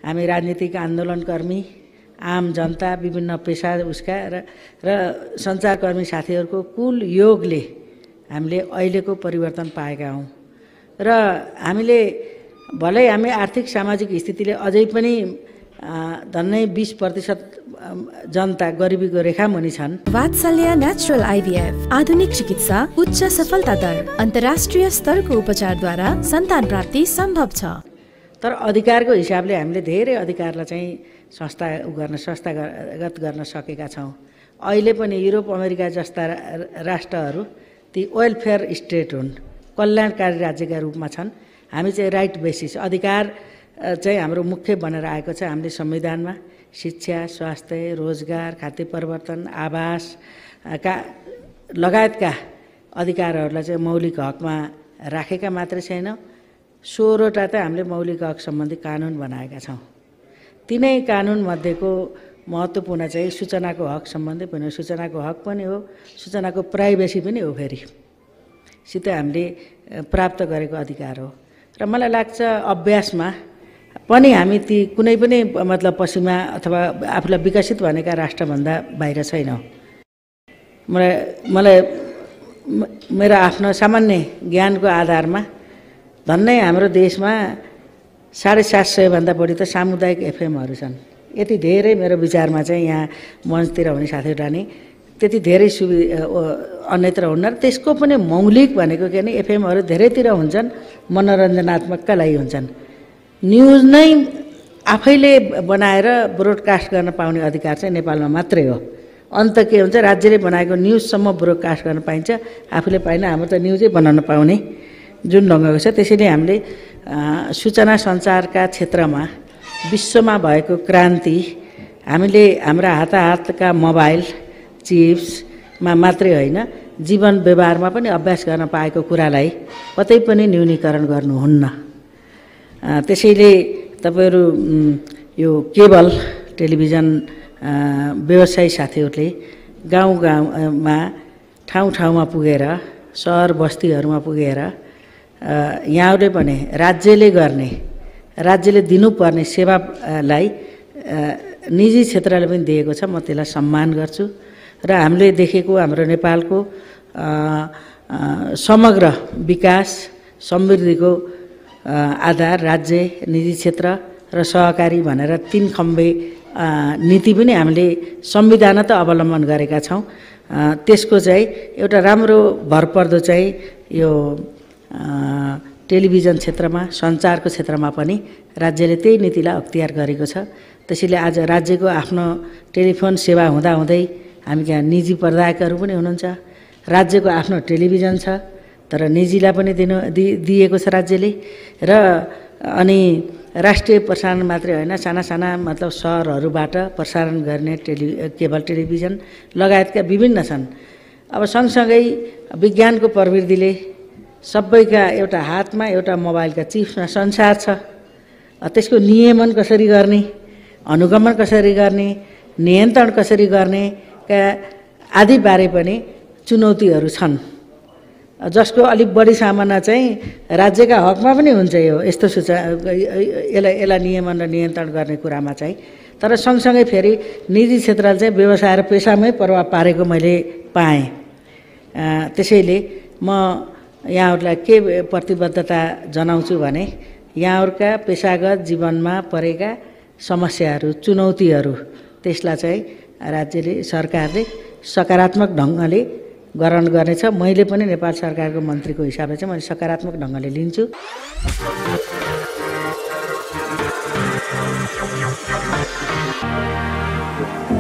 हामी राजनीतिक आन्दोलनकर्मी, आम जनता, विभिन्न पेशा उसका र सञ्चारकर्मी साथीहरूको कुल योगले हामीले अहिलेको परिवर्तन पाएका हौँ। र हामीले भलै हामी आर्थिक सामाजिक स्थितिले अझै पनि धन्नै 20% जनता गरिबीको रेखा मुनि छन्। वात्सल्य नेचुरल आइभीएफ आधुनिक चिकित्सा, उच्च सफलता दर, अन्तर्राष्ट्रिय स्तरको उपचारद्वारा सन्तान प्राप्ति सम्भव छ। तर अधिकारको हिसाबले हामीले धेरै अधिकारलाई चाहिँ संस्थागत गर्न सकेका छौँ। अहिले पनि युरोप अमेरिका जस्ता राष्ट्रहरू ती वेलफेयर स्टेट हुन्, कल्याणकारी राज्यका रूपमा छन्। हामी चाहिँ राइट बेसिस अधिकार चाहिँ हाम्रो मुख्य बनेर आएको छ। हामीले संविधानमा शिक्षा, स्वास्थ्य, रोजगार, खाद्य परिवर्तन, आवास का लगायतका अधिकारहरूलाई चाहिँ मौलिक हकमा राखेका मात्रै छैन, 16वटा त हामीले मौलिक हक सम्बन्धी कानुन बनाएका छौँ। तिनै कानुन मध्येको महत्त्वपूर्ण चाहिँ सूचनाको हक सम्बन्धी पनि हो। सूचनाको हक पनि हो, सूचनाको प्राइभेसी पनि हो। फेरि सिधै हामीले प्राप्त गरेको अधिकार हो। र मलाई लाग्छ अभ्यासमा पनि हामी ती कुनै पनि मतलब पश्चिमा अथवा आफूलाई विकसित भनेका राष्ट्रभन्दा बाहिर छैनौँ। मलाई मेरो आफ्नो सामान्य ज्ञानको आधारमा धन्नै हाम्रो देशमा 750 भन्दा बढी त सामुदायिक एफएमहरू छन्। यति धेरै मेरो विचारमा चाहिँ यहाँ मञ्चतिर हुने साथीहरुलाई नि त्यति धेरै अन्यत्र हुन्न। र त्यसको पनि मौलिक भनेको के भने एफएमहरू धेरैतिर हुन्छन्, मनोरञ्जनात्मकका लागि हुन्छन्। न्युज नै आफैले बनाएर ब्रोडकास्ट गर्न पाउने अधिकार चाहिँ नेपालमा मात्रै हो। अन्त के हुन्छ, राज्यले बनाएको न्युजसम्म ब्रोडकास्ट गर्न पाइन्छ, आफूले पाइन। हाम्रो त न्युजै बनाउन पाउने जुन ढङ्गको छ। त्यसैले हामीले सूचना सञ्चारका क्षेत्रमा विश्वमा भएको क्रान्ति हामीले हाम्रा हातका मोबाइल चिप्समा मात्रै होइन, जीवन व्यवहारमा पनि अभ्यास गर्न पाएको कुरालाई कतै पनि न्यूनीकरण गर्नुहुन्न। त्यसैले तपाईहरु यो केबल टेलिभिजन व्यवसायी साथीहरूले गाउँमा ठाउँमा पुगेर, सहर बस्तीहरूमा पुगेर यहाँहरूले पनि राज्यले दिनुपर्ने सेवालाई निजी क्षेत्रले पनि दिएको छ। म त्यसलाई सम्मान गर्छु। र हामीले देखेको हाम्रो नेपालको समग्र विकास समृद्धिको आधार राज्य, निजी क्षेत्र र सहकारी भनेर 3 खम्बे नीति पनि हामीले संविधान त अवलम्बन गरेका छौँ। त्यसको चाहिँ एउटा राम्रो भरपर्दो चाहिँ यो टेलिभिजन क्षेत्रमा, सञ्चारको क्षेत्रमा पनि राज्यले त्यही नीतिलाई अख्तियार गरेको छ। त्यसैले आज राज्यको आफ्नो टेलिफोन सेवा हुँदाहुँदै हामी यहाँ निजी प्रदायकहरू पनि हुनुहुन्छ। राज्यको आफ्नो टेलिभिजन छ, तर निजीलाई पनि दिएको छ राज्यले। र अनि राष्ट्रिय प्रसारण मात्रै होइन, साना मतलब सहरहरूबाट प्रसारण गर्ने केबल टेलिभिजन लगायतका विभिन्न छन्। अब सँगसँगै विज्ञानको प्रवृत्तिले सबैका एउटा हातमा एउटा मोबाइलका चिप्समा संसार छ। त्यसको नियमन कसरी गर्ने, अनुगमन कसरी गर्ने, नियन्त्रण कसरी गर्ने का आदि बारे पनि चुनौतीहरू छन्, जसको अलिक बढी सामान्य चाहिँ राज्यका हकमा पनि हुन्छ। यो यस्तो यसलाई नियमन र नियन्त्रण गर्ने कुरामा चाहिँ। तर सँगसँगै फेरि निजी क्षेत्रले चाहिँ व्यवसाय र पेसामै प्रभाव पारेको मैले पाएँ। त्यसैले म यहाँहरूलाई के प्रतिबद्धता जनाउँछु भने यहाँहरूका पेसागत जीवनमा परेका समस्याहरू, चुनौतीहरू, त्यसलाई चाहिँ राज्यले, सरकारले सकारात्मक ढङ्गले ग्रहण गर्नेछ। मैले पनि नेपाल सरकारको मन्त्रीको हिसाबले चाहिँ मैले सकारात्मक ढङ्गले लिन्छु।